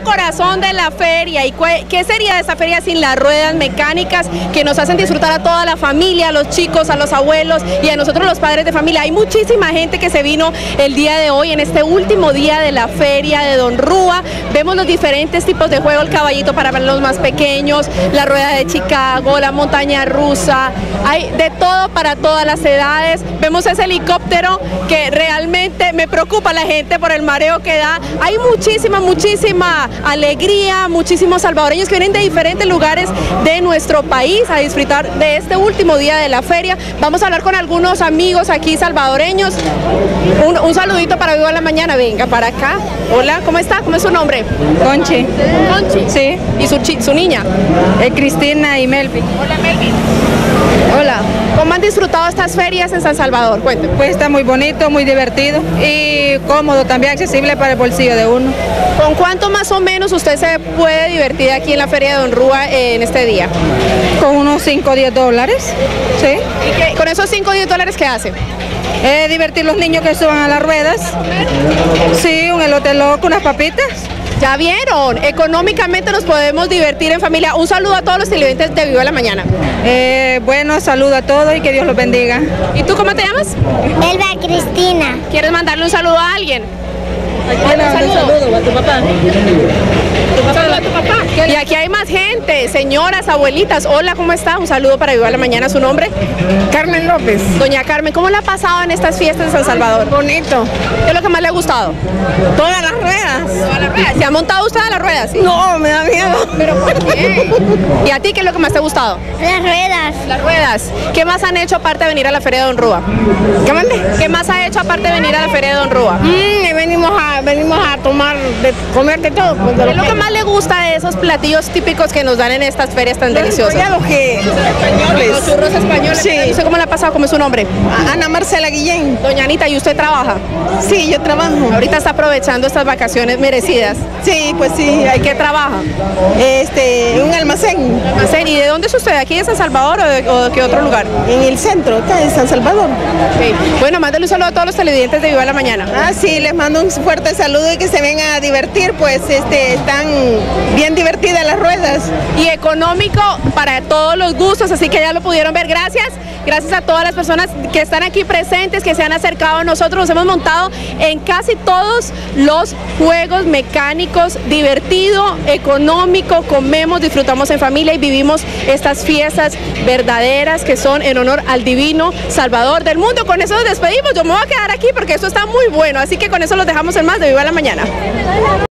corazón de la feria. ¿Y qué sería de esta feria sin las ruedas mecánicas que nos hacen disfrutar a toda la familia, a los chicos, a los abuelos y a nosotros los padres de familia? Hay muchísima gente que se vino el día de hoy, en este último día de la feria de Don Rúa. Vemos los diferentes tipos de juego, el caballito para los más pequeños, la rueda de Chicago, la montaña rusa, hay de todo para todas las edades. Vemos ese helicóptero que realmente me preocupa la gente por el mareo que da. Hay muchísima alegría, muchísimos salvadoreños que vienen de diferentes lugares de nuestro país a disfrutar de este último día de la feria. Vamos a hablar con algunos amigos aquí salvadoreños. Un saludito para Viva la Mañana, venga para acá. Hola, ¿cómo está? ¿Cómo es su nombre? Conchi. Conchi. Sí. ¿Y su niña? Cristina y Melvin. Hola, Melvin. Hola. ¿Cómo han disfrutado estas ferias en San Salvador? Cuénteme. Pues está muy bonito, muy divertido y cómodo, también accesible para el bolsillo de uno. ¿Con cuánto más o menos usted se puede divertir aquí en la feria de Don Rúa en este día? Con unos 5 o 10 dólares, ¿sí? ¿Y con esos 5 o 10 dólares qué hace? Divertir los niños que suban a las ruedas. Sí, un elote loco, unas papitas. Ya vieron, económicamente nos podemos divertir en familia. Un saludo a todos los televidentes de Viva la Mañana. Bueno, saludo a todos y que Dios los bendiga. ¿Y tú cómo te llamas? Elba Cristina. ¿Quieres mandarle un saludo a alguien? Bueno, un saludo a tu papá. Saludo a tu papá. Y aquí hay más gente, señoras, abuelitas. Hola, ¿cómo está? Un saludo para Viva la Mañana. ¿Su nombre? Carmen López. Doña Carmen, ¿cómo la ha pasado en estas fiestas de San Salvador? Bonito. ¿Qué es lo que más le ha gustado? Todas las ruedas. Todas las ruedas. ¿Se ha montado usted a las ruedas? Sí. No, me da miedo. ¿Pero por qué? ¿Y a ti qué es lo que más te ha gustado? Las ruedas. Las ruedas. ¿Qué más han hecho aparte de venir a la Feria de Don Rúa? ¿Qué mande? ¿Qué más ha hecho aparte de venir a la Feria de Don Rúa? Venimos a tomar, comer de todo. Pues, ¿Qué es lo que más le gusta de esos platillos típicos que nos dan en estas ferias tan deliciosas? Los españoles. Los churros españoles. Sí. ¿Usted cómo le ha pasado? ¿Cómo es su nombre? Ana Marcela Guillén. Doña Anita, ¿y usted trabaja? Sí, yo trabajo. Ahorita está aprovechando estas vacaciones merecidas. Sí, pues sí. ¿Y qué trabaja? Un almacén. Almacén. ¿Y de dónde es usted? ¿Aquí de San Salvador o de qué otro lugar? En el centro, acá de San Salvador. Okay. Bueno, mándale un saludo a todos los televidentes de Viva la Mañana. Ah, sí, les mando un fuerte saludo y que se vengan a divertir, pues están bien divertidas las ruedas. Y económico para todos los gustos, así que ya lo pudieron ver. Gracias a todas las personas que están aquí presentes, que se han acercado a nosotros. Nos hemos montado en casi todos los juegos mecánicos, divertido, económico, comemos, disfrutamos en familia y vivimos estas fiestas verdaderas que son en honor al divino Salvador del mundo. Con eso nos despedimos. Yo me voy a quedar aquí porque esto está muy bueno, así que con eso los dejamos en más de Viva la Mañana.